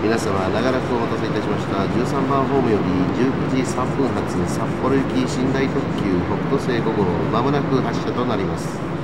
皆様、長らくお待たせいたしました。13番ホームより19時3分発札幌行き寝台特急北斗星5号、まもなく発車となります。